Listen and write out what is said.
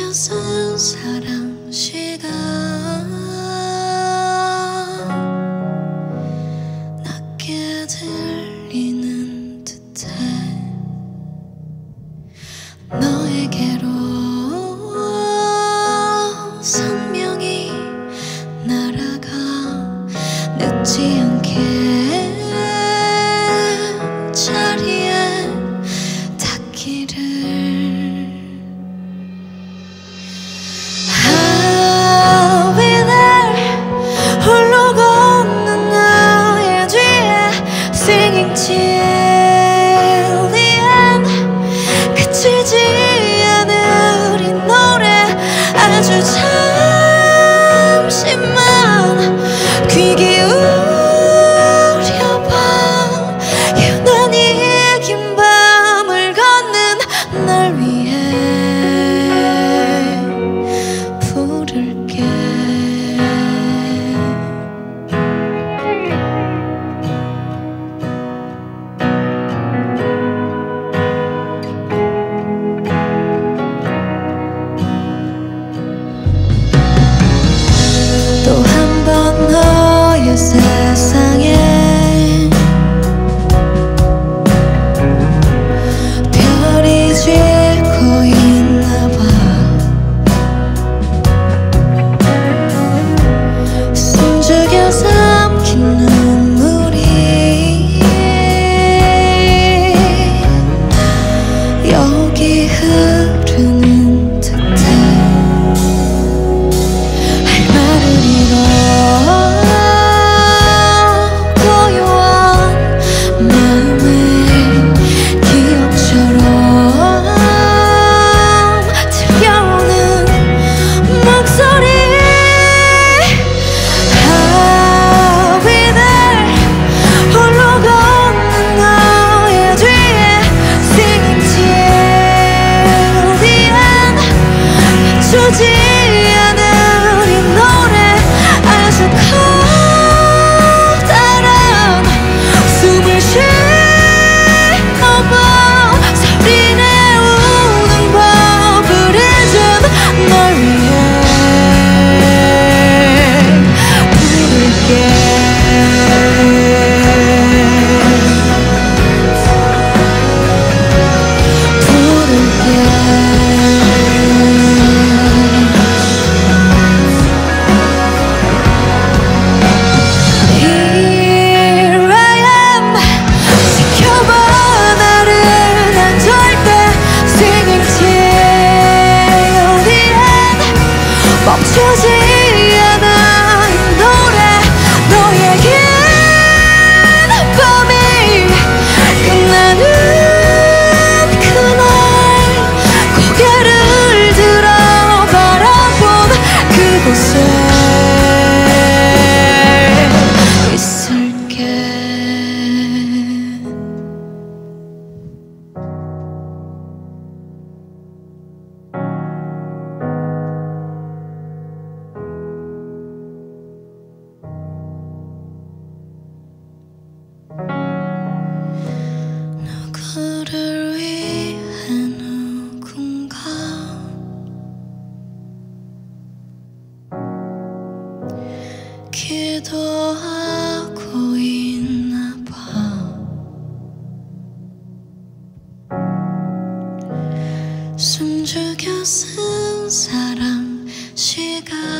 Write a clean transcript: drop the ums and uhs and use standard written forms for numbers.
쓴 사랑 시가 낮게 들리는 듯해. 너에게로 선명히 날아가 늦지 않게 자리에 닿기를. I'll be there 홀로 걷는 나의 뒤에 Singing till the end. 그치지 않을 이 노래 아주 잠시만 귀 기울여봐. 유난히 긴 밤을 걷는 날 위해 부를게. 또 한 번 너의 세상에 별이 지고 있나 봐. 숨죽여 삼킨 눈물이 여기 흐르는 듯해. 할 말을 잃어 고요한 마음에 기억처럼 들려오는 목소리. I'll be there 홀로 걷는 너의 뒤에 Singing till the end. 멈추지 않을 이 노래 아주 커다란 숨을 쉬어봐. 소리 내우는 법을 잊은 널 위해 부를게. Here I am 지켜봐 나를 난 절대 Singing till the end. 멈추지 않아 이 노래 너의 긴 밤이 끝나는 그날 고개를 들어 바라본 그곳에 있을게. 누구를 위해 누군가 기도하고 있나 봐. 숨죽여 쓴 사랑 시가